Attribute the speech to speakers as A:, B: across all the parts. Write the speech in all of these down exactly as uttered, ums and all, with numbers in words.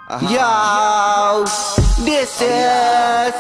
A: Yo, this is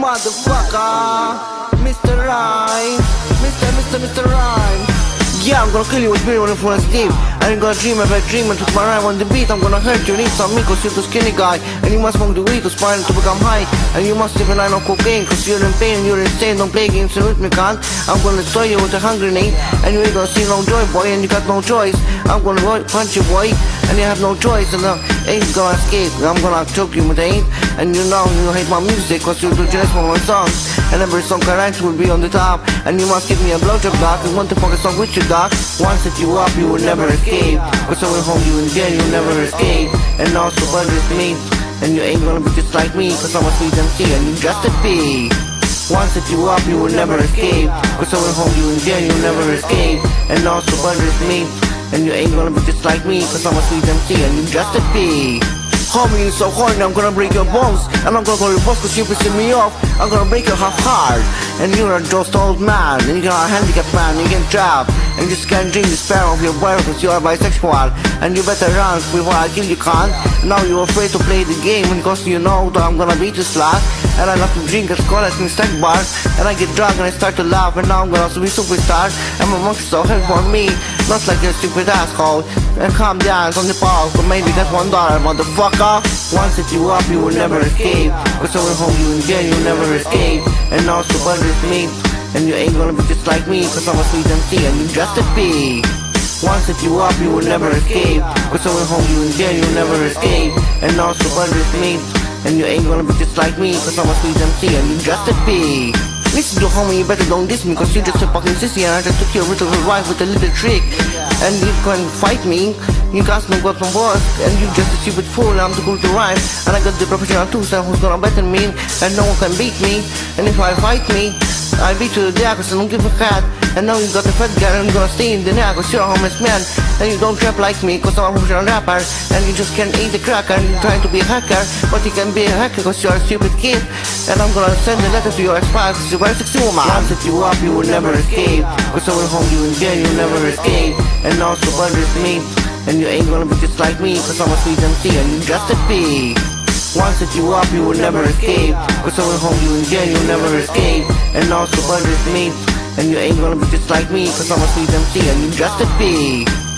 A: motherfucker, Mister Rhyme, Mister Mister Mister Rhyme. Yeah, I'm gonna kill you with beer when influence deep. I ain't gonna dream of a dream and took my rhyme on the beat. I'm gonna hurt you, need some me cause you're too skinny guy. And you must smoke the weed to spine to become high. And you must live a line of cocaine cause you're in pain, you're insane. Don't play games with me, cunt. I'm gonna destroy you with a hand grenade. And you ain't gonna see no joy, boy, and you got no choice. I'm gonna punch you, boy, and you have no choice. And uh, ain't gonna escape. I'm gonna choke you with aim. And you know you hate my music cause you're too jealous for my songs. And every song I write will be on the top. And you must give me a blowjob, doc. You want to fuck a song with you, doc. Once that you up, you will never escape. Cause I will hold you in jail, you'll never escape. And also but it's me. And you ain't gonna be just like me. Cause I'm a sweet M C and you just a P. Once that you up, you will never escape. Cause I will hold you in jail, you'll never escape. And also but it's me. And you ain't gonna be just like me. Cause I'm a sweet M C and you just a P. Homie, you're so horny, I'm gonna break your bones. And I'm gonna call your boss cause you're pissing me off. I'm gonna break your half heart. And you're a just old man. And you're a handicapped man, you can trap. And you just can't drink the sperm of your boyfriend cause you are bisexual. And you better run before I kill you, cunt. Now you're afraid to play the game because you know that I'm gonna beat you slut. And I love to drink as cola in snack bars. And I get drunk and I start to laugh. And now I'm gonna be superstar. And my monkey's so hell for me. Not like your stupid asshole. And calm down on the ball. But maybe that's one dollar, motherfucker. Once that you up, you will never escape. Cause I will hold you in jail, you'll never escape. And also but it's me. And you ain't gonna be just like me. Cause I'm a sweet M C and you just a P. Once that you up, you will never escape. Cause I will hold you in jail, you'll never escape. And also but it's me. And you ain't gonna be just like me. Cause I'm a sweet M C and you just a P. Listen to homie, you better don't diss me cause you just a fucking sissy. And I just took your little wife with a little trick. And you can fight me. You guys know got some boss. And you just a stupid fool. I'm too cool to rhyme. And I got the professional too, so who's gonna better me? And no one can beat me. And if I fight me, I beat you to the ass cause I don't give a cat. And now you got a fat guy and I'm gonna stay in the neck cause you're a homeless man. And you don't rap like me cause I'm a professional rapper. And you just can't eat the cracker and you're trying to be a hacker. But you can be a hacker cause you're a stupid kid. And I'm gonna send a letter to your ex-wife cause you're very sexy woman. Once that you up, you will never escape. Cause I will hold you in jail, you'll never escape. And also but it's me. And you ain't gonna be just like me cause I'm a sweet M C and you just a P. Once that you up, you will never escape. Cause I will hold you in jail, you'll never escape. And also but it's me. And you ain't gonna be just like me cause I'm a sweet M C and you just a P.